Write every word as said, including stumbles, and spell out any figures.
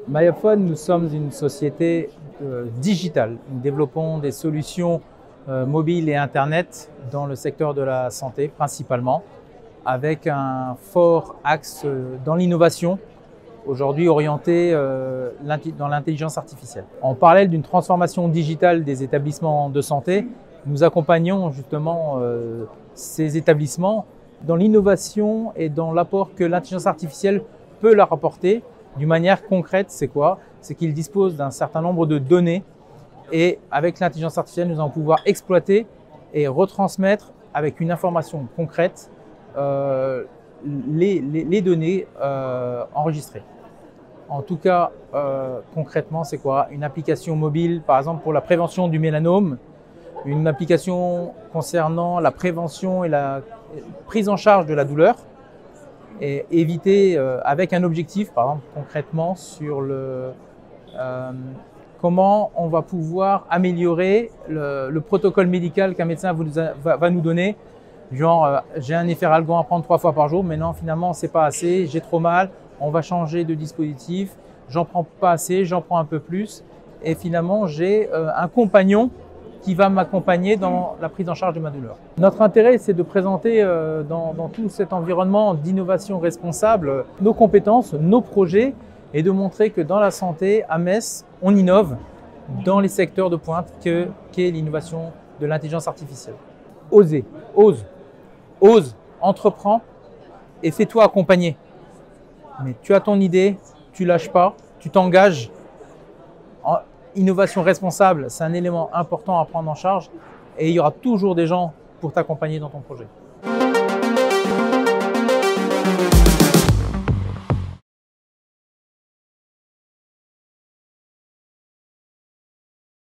Myaphone, nous sommes une société euh, digitale. Nous développons des solutions euh, mobiles et Internet dans le secteur de la santé principalement, avec un fort axe euh, dans l'innovation, aujourd'hui orienté euh, dans l'intelligence artificielle. En parallèle d'une transformation digitale des établissements de santé, nous accompagnons justement euh, ces établissements dans l'innovation et dans l'apport que l'intelligence artificielle peut leur apporter. D'une manière concrète, c'est quoi? C'est qu'ils disposent d'un certain nombre de données et avec l'intelligence artificielle, nous allons pouvoir exploiter et retransmettre avec une information concrète euh, les, les, les données euh, enregistrées. En tout cas, euh, concrètement, c'est quoi? Une application mobile, par exemple, pour la prévention du mélanome, une application concernant la prévention et la prise en charge de la douleur, et éviter euh, avec un objectif, par exemple concrètement sur le, euh, comment on va pouvoir améliorer le, le protocole médical qu'un médecin vous a, va, va nous donner. Genre, euh, j'ai un efferalgan à prendre trois fois par jour, mais non, finalement, c'est pas assez, j'ai trop mal, on va changer de dispositif, j'en prends pas assez, j'en prends un peu plus, et finalement, j'ai euh, un compagnon qui va m'accompagner dans la prise en charge de ma douleur. Notre intérêt, c'est de présenter euh, dans, dans tout cet environnement d'innovation responsable nos compétences, nos projets et de montrer que dans la santé, à Metz, on innove dans les secteurs de pointe qu'est l'innovation de l'intelligence artificielle. Osez, ose, ose, entreprends et fais-toi accompagner. Mais tu as ton idée, tu lâches pas, tu t'engages. Innovation responsable, c'est un élément important à prendre en charge et il y aura toujours des gens pour t'accompagner dans ton projet.